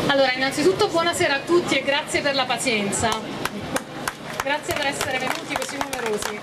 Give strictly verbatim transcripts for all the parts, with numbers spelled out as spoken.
Allora, innanzitutto buonasera a tutti e grazie per la pazienza. Grazie per essere venuti così numerosi.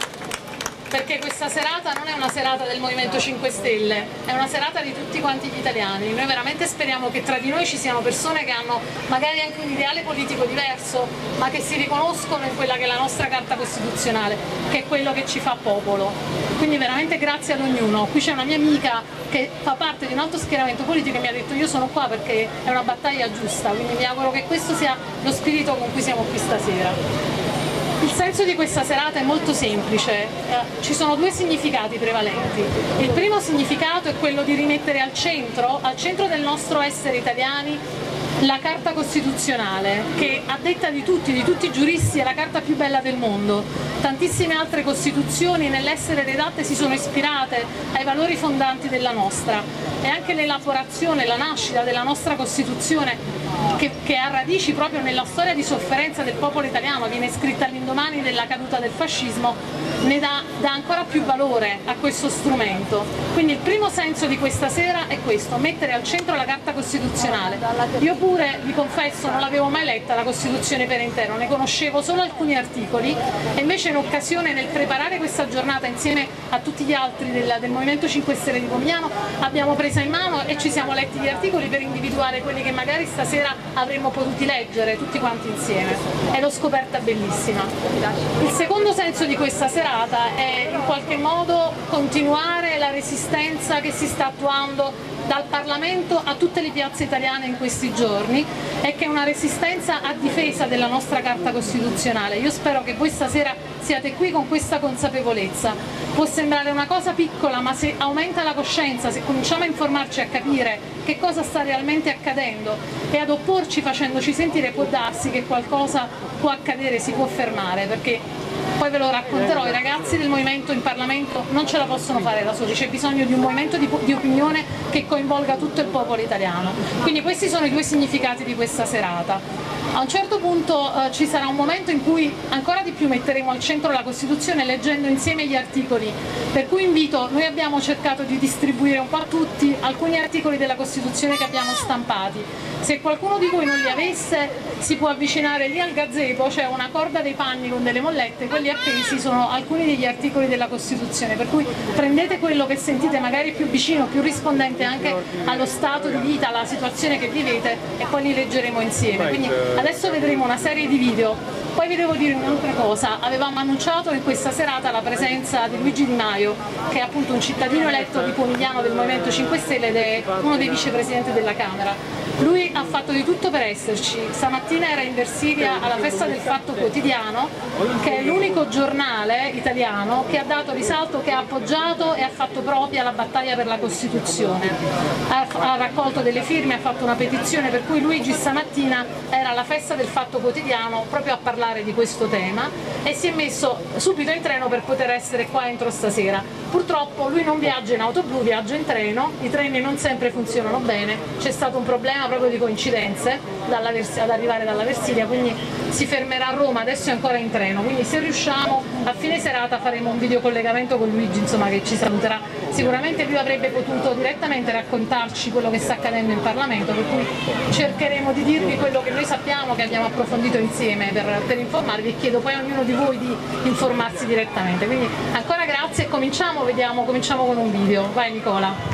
Perché questa serata non è una serata del Movimento cinque Stelle, è una serata di tutti quanti gli italiani. Noi veramente speriamo che tra di noi ci siano persone che hanno magari anche un ideale politico diverso, ma che si riconoscono in quella che è la nostra Carta Costituzionale, che è quello che ci fa popolo. Quindi veramente grazie ad ognuno. Qui c'è una mia amica che fa parte di un altro schieramento politico e mi ha detto io sono qua perché è una battaglia giusta, quindi mi auguro che questo sia lo spirito con cui siamo qui stasera. Il senso di questa serata è molto semplice, eh, ci sono due significati prevalenti. Il primo significato è quello di rimettere al centro, al centro del nostro essere italiani, la Carta Costituzionale, che a detta di tutti, di tutti i giuristi, è la carta più bella del mondo. Tantissime altre Costituzioni nell'essere redatte si sono ispirate ai valori fondanti della nostra e anche l'elaborazione, la nascita della nostra Costituzione, che, che ha radici proprio nella storia di sofferenza del popolo italiano, viene scritta all'indomani della caduta del fascismo, ne dà, dà ancora più valore a questo strumento. Quindi il primo senso di questa sera è questo, mettere al centro la Carta Costituzionale. Io pure, vi confesso, non l'avevo mai letta la Costituzione per intero, ne conoscevo solo alcuni articoli e invece in occasione nel preparare questa giornata insieme a tutti gli altri del, del Movimento cinque Stelle di Pomigliano abbiamo presa in mano e ci siamo letti gli articoli per individuare quelli che magari stasera avremmo potuti leggere tutti quanti insieme. È l'ho scoperta bellissima. Il secondo senso di questa serata è in qualche modo continuare la resistenza che si sta attuando dal Parlamento a tutte le piazze italiane in questi giorni e che è una resistenza a difesa della nostra Carta Costituzionale. Io spero che voi stasera siate qui con questa consapevolezza. Può sembrare una cosa piccola, ma se aumenta la coscienza, se cominciamo a informarci e a capire che cosa sta realmente accadendo e ad opporci facendoci sentire, può darsi che qualcosa può accadere, si può fermare, perché poi ve lo racconterò, i ragazzi del movimento in Parlamento non ce la possono fare da soli, c'è bisogno di un movimento di, di opinione che coinvolga tutto il popolo italiano. Quindi questi sono i due significati di questa serata. A un certo punto eh, ci sarà un momento in cui ancora di più metteremo al centro la Costituzione leggendo insieme gli articoli, per cui invito, noi abbiamo cercato di distribuire un po' a tutti alcuni articoli della Costituzione che abbiamo stampati. Se qualcuno di voi non li avesse si può avvicinare lì al gazebo, c'è una corda dei panni con delle mollette, quelli appesi sono alcuni degli articoli della Costituzione, per cui prendete quello che sentite magari più vicino, più rispondente anche allo stato di vita, alla situazione che vivete e poi li leggeremo insieme. Quindi adesso vedremo una serie di video. Poi vi devo dire un'altra cosa, avevamo annunciato in questa serata la presenza di Luigi Di Maio, che è appunto un cittadino eletto di Pomigliano del Movimento cinque Stelle ed è uno dei vicepresidenti della Camera. Lui ha fatto di tutto per esserci, stamattina era in Versilia alla festa del Fatto Quotidiano, che è l'unico giornale italiano che ha dato risalto, che ha appoggiato e ha fatto propria la battaglia per la Costituzione. Ha, ha raccolto delle firme, ha fatto una petizione, per cui Luigi stamattina era alla festa del Fatto Quotidiano proprio a parlare di questo tema e si è messo subito in treno per poter essere qua entro stasera. Purtroppo lui non viaggia in auto blu, viaggia in treno, i treni non sempre funzionano bene, c'è stato un problema proprio di coincidenze dalla ad arrivare dalla Versilia, quindi si fermerà a Roma, adesso è ancora in treno, quindi se riusciamo a fine serata faremo un videocollegamento con Luigi, insomma, che ci saluterà. Sicuramente lui avrebbe potuto direttamente raccontarci quello che sta accadendo in Parlamento, per cui cercheremo di dirvi quello che noi sappiamo, che abbiamo approfondito insieme per, per informarvi, e chiedo poi a ognuno di voi di informarsi direttamente. Quindi ancora grazie e cominciamo, vediamo, cominciamo con un video. Vai Nicola.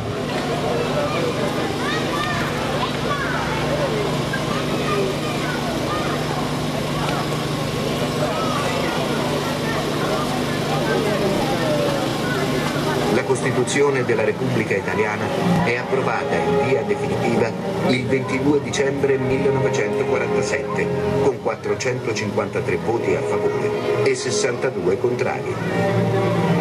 La Costituzione della Repubblica Italiana è approvata in via definitiva il ventidue dicembre millenovecentoquarantasette con quattrocentocinquantatré voti a favore e sessantadue contrari.